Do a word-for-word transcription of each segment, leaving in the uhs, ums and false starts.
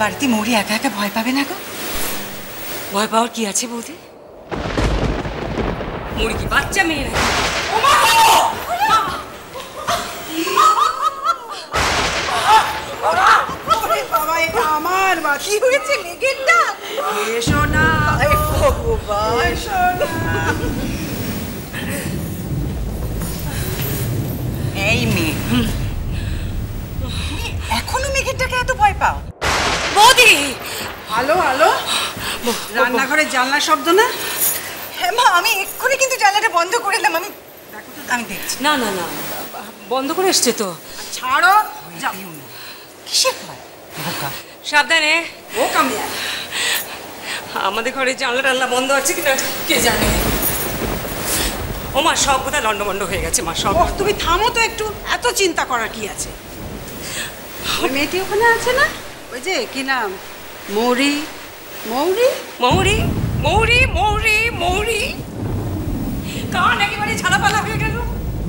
বাড়িতে মৌরি একা একা ভয় পাবে না গো? ভয় পাওয়ার কি আছে বৌদি? মৌরি কি বাচ্চা মেয়ে নাকি? বাবা, এটা আমার মা। কি হয়েছে মেঘের ডাক? এসো না ভগবান, এসো না। এই মেয়ে, এখনো মেঘের ডাকে এত ভয় পাও? বৌদি আলো আলো, রান্নাঘরের জানলার শব্দ না? হ্যাঁ মা, আমি এক্ষুনি কিন্তু জানলাটা বন্ধ করে এলাম। আমি দেখো তো, আমি দেখছি। না না না, বন্ধ করে এসছে তো। ছাড়ো, যাবিও না। কিসের ভয়? বোকা। সাবধানে। ও কামিয়া, আমাদের ঘরে জানলা টানলা বন্ধ আছে কিনা কে জানে। ও মা, সব কোথায় লন্ডভন্ড হয়ে গেছে মা, সব। তুমি থামো তো একটু, এত চিন্তা করার কি আছে? ওই মেয়েটি ওখানে আছে না, ওই যে কি নাম, মৌরি। মৌরি মৌরি মৌরি মৌরি মৌরি কান একেবারে ঝালাপালা হয়ে গেল।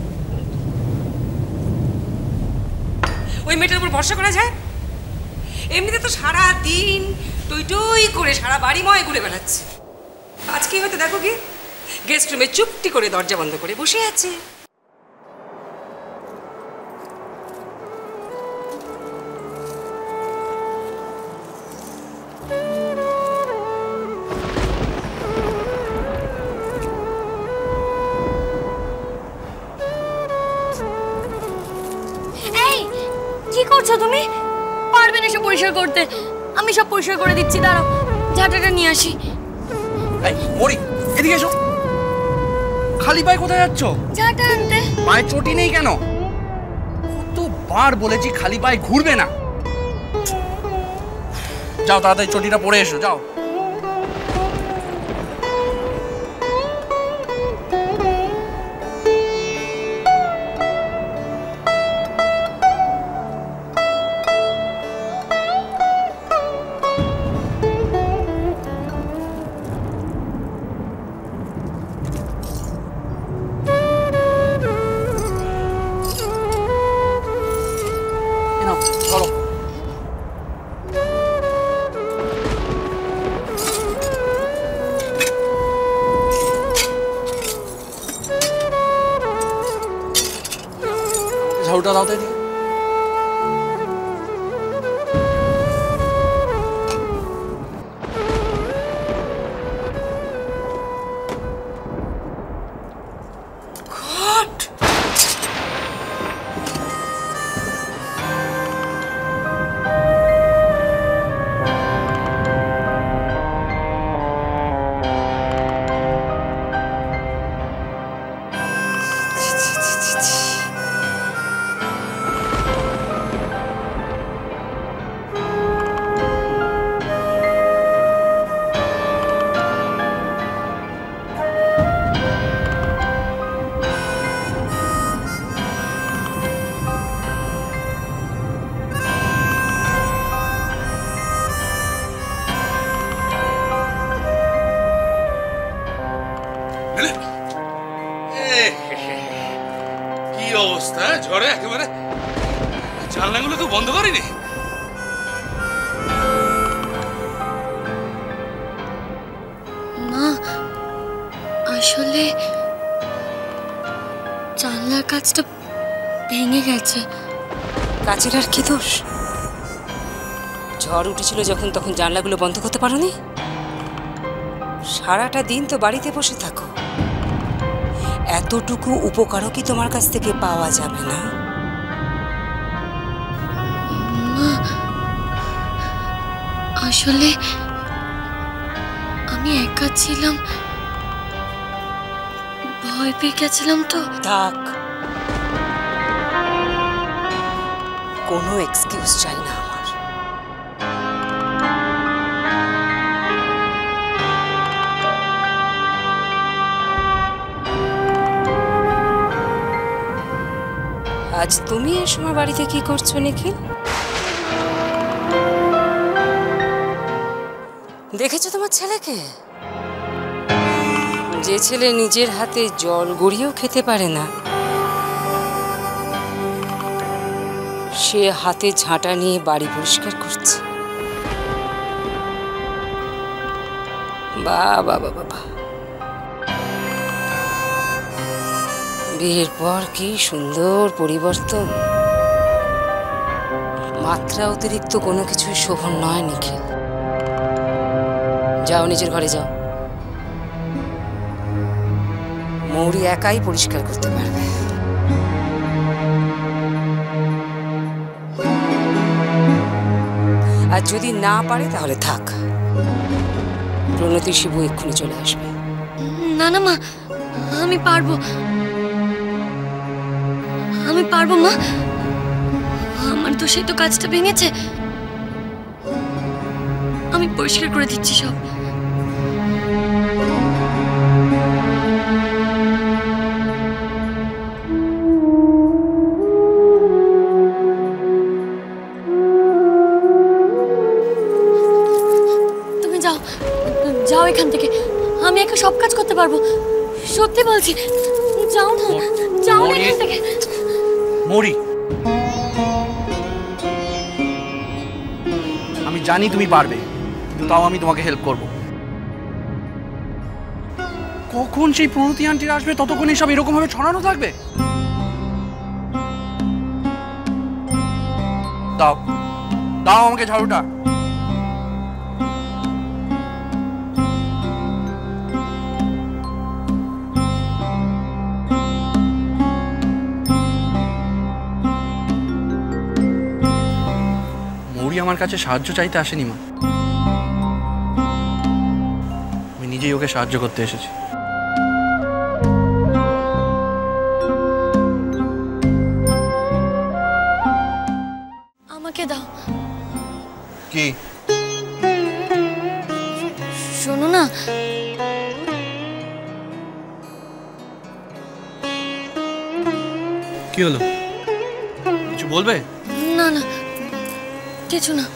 ওই মেয়েটার উপর ভরসা করা যায়? এমনিতে তো সারা দিন টুই টুই করে সারা বাড়ি ময় ঘুরে বেড়াচ্ছে। আজকে হয়তো দেখো কি গেস্ট রুমে চুপটি করে দরজা বন্ধ করে বসে আছে। কি করছো তুমি? পারবে না সব পরিষ্কার করতে? আমি সব পরিষ্কার করে দিচ্ছি, দাঁড়াও ঝাঁটাটা নিয়ে আসি। এই মরি, এদিকে এসো। খালি পায়ে কোথায় যাচ্ছ? ঝাঁটা আনতে। পায়ে চটি নেই কেন? কতবার বলেছি খালি পায়ে ঘুরবে না। যাও তাড়াতাড়ি চটিটা পরে এসো, যাও। চলো। ঝাড়ুটা দাও তো এদিকে। কি অবস্থা ঝড়ে একেবারে জানলাগুলো তো বন্ধ করিনি। মা, আসলে জানলার কাঁচটা ভেঙে গেছে। কাচের আর কি দোষ? ঝড় উঠেছিল যখন, তখন জানলাগুলো বন্ধ করতে পারোনি? সারাটা দিন তো বাড়িতে বসে থাকো, এতটুকু উপকারও কি তোমার কাছ থেকে পাওয়া যাবে না? মা, আসলে আমি একা ছিলাম, ভয় পেয়ে গেছিলাম তো। থাক, কোনো এক্সকিউজ চাই না আমার। আজ তুমি এই সময় বাড়িতে কি করছো নিখিল? দেখেছো তোমার ছেলেকে? যে ছেলে নিজের হাতে জল গড়িয়েও খেতে পারে না, সে হাতে ঝাঁটা নিয়ে বাড়ি পরিষ্কার করছে। বাবা বাবা, বিয়ের পর কি সুন্দর পরিবর্তন। মাত্রা অতিরিক্ত কোনো কিছুই শোভন নয় নিখিল। যাও নিজের ঘরে যাও, মৌরি একাই পরিষ্কার করতে পারবে। আর যদি না পারে তাহলে থাক, প্রণতি শিবু এক্ষুনি চলে আসবে। না না মা, আমি পারবো, আমি পারবো মা। আমার তো সে তো কাজটা ভেঙেছে, আমি পরিষ্কার করে দিচ্ছি সব। তুমি যাও, যাও এখান থেকে, আমি একা সব কাজ করতে পারবো, সত্যি বলছি। যাও না, যাও না এখান থেকে। মৌরি, আমি জানি তুমি পারবে, কিন্তু তাও আমি তোমাকে হেল্প করব। কখন সেই প্রণতি আন্টির আসবে ততক্ষণ এইসব এরকম ভাবে ছড়ানো থাকবে? দাও দাও আমাকে ঝাড়ুটা। মৌরি আমার কাছে সাহায্য চাইতে আসেনি মা, আমি নিজেই ওকে সাহায্য করতে এসেছি। আমাকে দাও। কি? শোনো না, কি হলো, কিছু বলবে? না না কিছু না।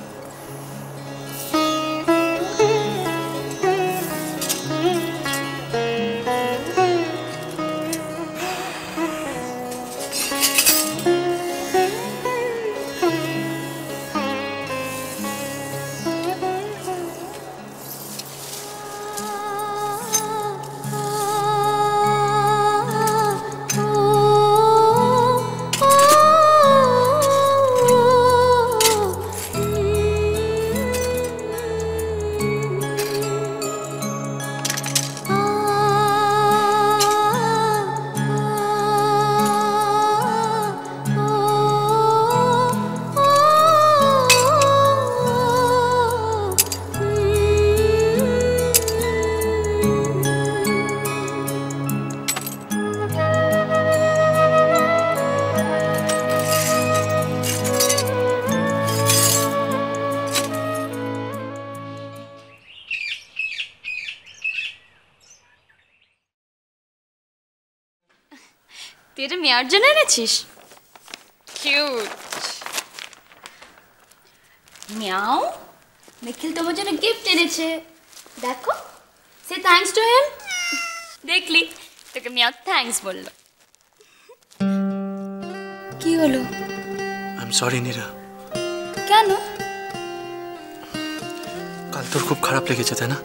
তুই এটা মেয়ার জন্য এনেছিস? কিউট। মিয়াও, নিখিল তোমার জন্য গিফট এনেছে, দেখো। সে থ্যাঙ্কস টু হিম। দেখলি, তোকে মিয়াও থ্যাঙ্কস বললো। কি হলো? I am sorry Neera. কেন? কাল তোর খুব খারাপ লেগেছে তাই না?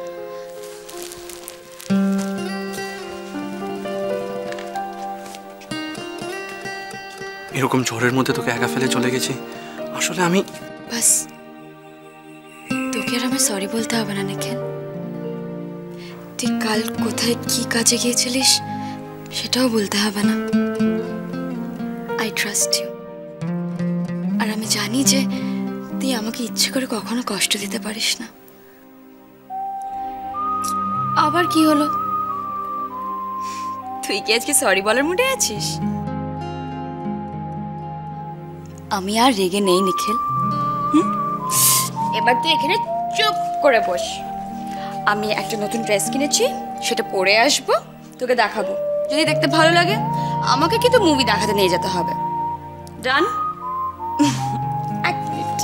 এরকম ঝড়ের মধ্যে তোকে একা ফেলে চলে গেছি, আসলে আমি বাস, তোকে আর আমি সরি বলতে হবে না নিখিল। তুই কাল কোথায় কি কাজে গিয়েছিলিস সেটাও বলতে হবে না। I trust you. আর আমি জানি যে তুই আমাকে ইচ্ছে করে কখনো কষ্ট দিতে পারিস না। আবার কি হলো? তুই কি আজকে সরি বলার মুডে আছিস? আমি আর রেগে নেই নিখিল। হুম, এবার তুই এখানে চুপ করে বস। আমি একটা নতুন ড্রেস কিনেছি, সেটা পরে আসবো, তোকে দেখাবো। যদি দেখতে ভালো লাগে আমাকে কিন্তু মুভি দেখাতে নিয়ে যেতে হবে। ডান? এক মিনিট।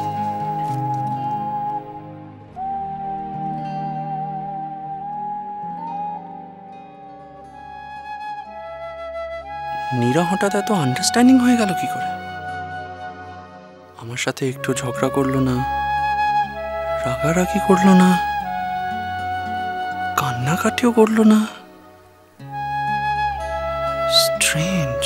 নীরা হঠাৎ এত আন্ডারস্ট্যান্ডিং হয়ে গেল কি করে? আমার সাথে একটু ঝগড়া করলো না, রাগারাগি করলো না, কান্নাকাটিও করলো না। স্ট্রেঞ্জ।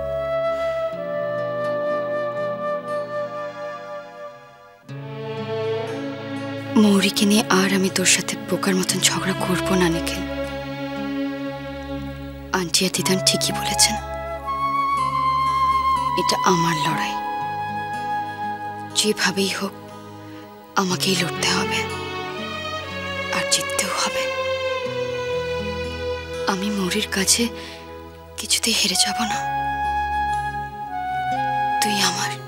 মৌরিকে নিয়ে আর আমি তোর সাথে বোকার মতন ঝগড়া করবো না নিখিল। আন্টি আর দিদান ঠিকই বলেছেন, এটা আমার লড়াই। যেভাবেই হোক আমাকেই লড়তে হবে, আর জিততেও হবে। আমি মৌরির কাছে কিছুতেই হেরে যাব না। তুই আমার।